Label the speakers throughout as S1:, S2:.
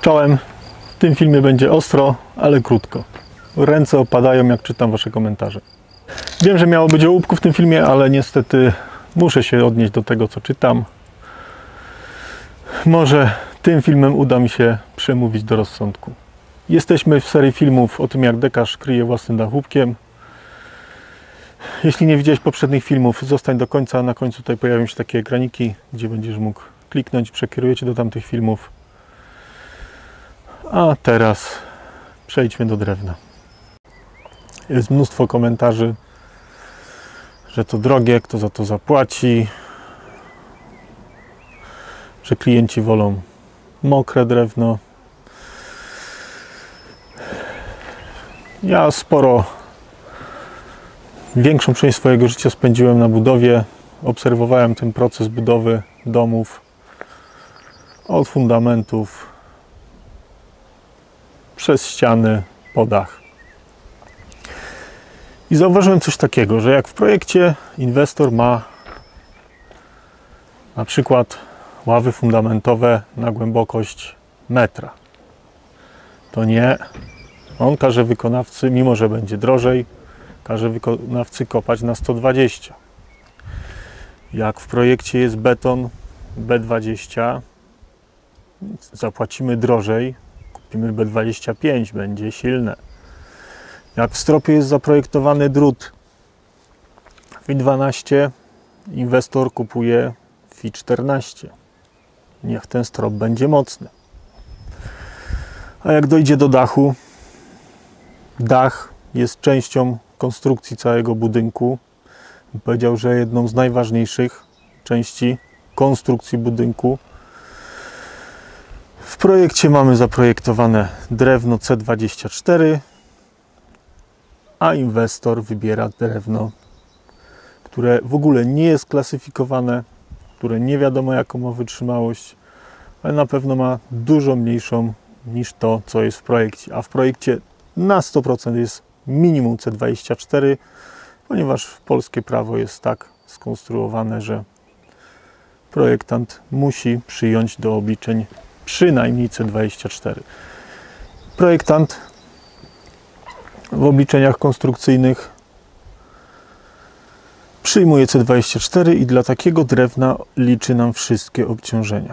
S1: Czołem. W tym filmie będzie ostro, ale krótko. Ręce opadają, jak czytam wasze komentarze. Wiem, że miało być o łupku w tym filmie, ale niestety muszę się odnieść do tego, co czytam. Może tym filmem uda mi się przemówić do rozsądku. Jesteśmy w serii filmów o tym, jak dekarz kryje własny dach łupkiem. Jeśli nie widziałeś poprzednich filmów, zostań do końca. Na końcu tutaj pojawią się takie ekraniki, gdzie będziesz mógł kliknąć, przekieruje cię do tamtych filmów. A teraz przejdźmy do drewna. Jest mnóstwo komentarzy, że to drogie, kto za to zapłaci, że klienci wolą mokre drewno. Ja większą część swojego życia spędziłem na budowie. Obserwowałem ten proces budowy domów od fundamentów przez ściany po dach. I zauważyłem coś takiego, że jak w projekcie inwestor ma na przykład ławy fundamentowe na głębokość metra, to nie, on każe wykonawcy, mimo że będzie drożej, każe wykonawcy kopać na 120. Jak w projekcie jest beton B20, zapłacimy drożej, kupimy B25, będzie silne. Jak w stropie jest zaprojektowany drut FI12, inwestor kupuje FI14. Niech ten strop będzie mocny. A jak dojdzie do dachu, dach jest częścią konstrukcji całego budynku. Powiedział, że jedną z najważniejszych części konstrukcji budynku. W projekcie mamy zaprojektowane drewno C24, a inwestor wybiera drewno, które w ogóle nie jest klasyfikowane, które nie wiadomo jaką ma wytrzymałość, ale na pewno ma dużo mniejszą niż to, co jest w projekcie. A w projekcie na 100% jest minimum C24, ponieważ polskie prawo jest tak skonstruowane, że projektant musi przyjąć do obliczeń przynajmniej C24. Projektant w obliczeniach konstrukcyjnych przyjmuje C24 i dla takiego drewna liczy nam wszystkie obciążenia.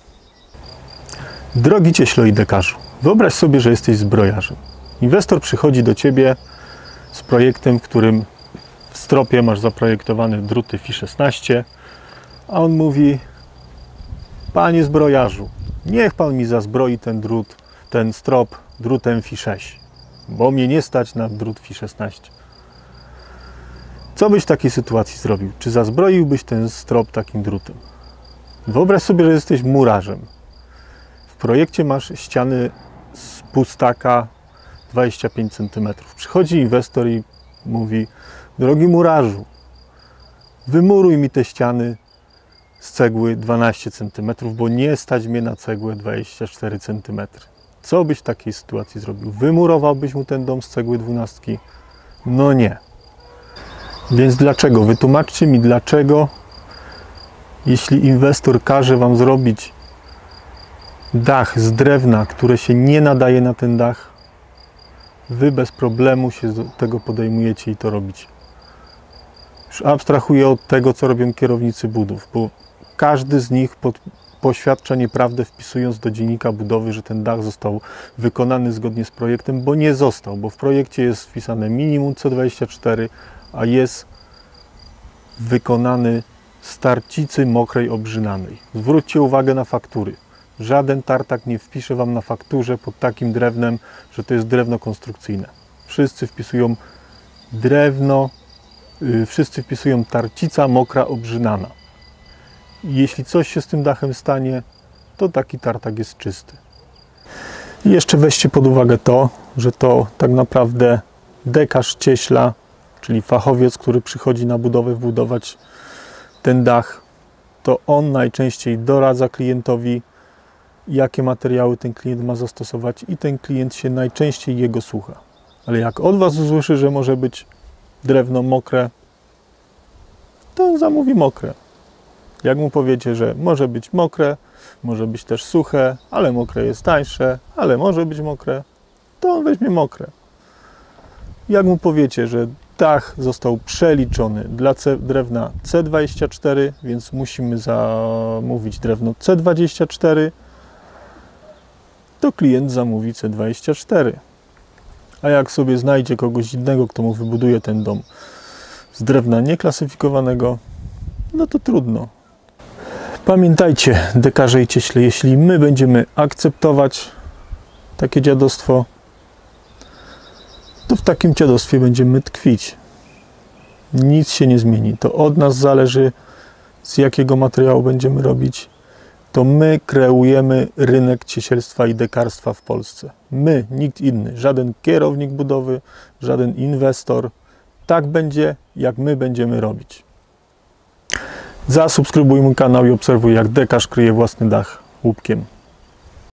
S1: Drogi cieślo i dekarzu, wyobraź sobie, że jesteś zbrojarzem. Inwestor przychodzi do ciebie z projektem, w którym w stropie masz zaprojektowane druty FI16, a on mówi: panie zbrojarzu, niech pan mi zazbroi ten strop drutem FI6, bo mnie nie stać na drut FI16. Co byś w takiej sytuacji zrobił? Czy zazbroiłbyś ten strop takim drutem? Wyobraź sobie, że jesteś murarzem. W projekcie masz ściany z pustaka 25 cm. Przychodzi inwestor i mówi: drogi murarzu, wymuruj mi te ściany z cegły 12 cm, bo nie stać mnie na cegłę 24 cm. Co byś w takiej sytuacji zrobił? Wymurowałbyś mu ten dom z cegły 12? No nie. Więc dlaczego? Wytłumaczcie mi dlaczego, jeśli inwestor każe wam zrobić dach z drewna, które się nie nadaje na ten dach, wy bez problemu się do tego podejmujecie i to robicie. Już abstrahuję od tego, co robią kierownicy budów, bo każdy z nich poświadcza nieprawdę, wpisując do dziennika budowy, że ten dach został wykonany zgodnie z projektem, bo nie został, bo w projekcie jest wpisane minimum C24, a jest wykonany z tarcicy mokrej obrzynanej. Zwróćcie uwagę na faktury. Żaden tartak nie wpisze wam na fakturze pod takim drewnem, że to jest drewno konstrukcyjne. Wszyscy wpisują drewno, wszyscy wpisują tarcica mokra obrzynana. I jeśli coś się z tym dachem stanie, to taki tartak jest czysty. I jeszcze weźcie pod uwagę to, że to tak naprawdę dekarz cieśla, czyli fachowiec, który przychodzi na budowę wbudować ten dach, to on najczęściej doradza klientowi, jakie materiały ten klient ma zastosować, i ten klient się najczęściej jego słucha. Ale jak od was usłyszy, że może być drewno mokre, to zamówi mokre. Jak mu powiecie, że może być mokre, może być też suche, ale mokre jest tańsze, ale może być mokre, to on weźmie mokre. Jak mu powiecie, że dach został przeliczony dla drewna C24, więc musimy zamówić drewno C24, to klient zamówi C24. A jak sobie znajdzie kogoś innego, kto mu wybuduje ten dom z drewna nieklasyfikowanego, no to trudno. Pamiętajcie, dekarze i cieśle, jeśli my będziemy akceptować takie dziadostwo, to w takim dziadostwie będziemy tkwić. Nic się nie zmieni. To od nas zależy, z jakiego materiału będziemy robić. To my kreujemy rynek ciesielstwa i dekarstwa w Polsce. My, nikt inny. Żaden kierownik budowy, żaden inwestor. Tak będzie, jak my będziemy robić. Zasubskrybuj mój kanał i obserwuj, jak dekarz kryje własny dach łupkiem.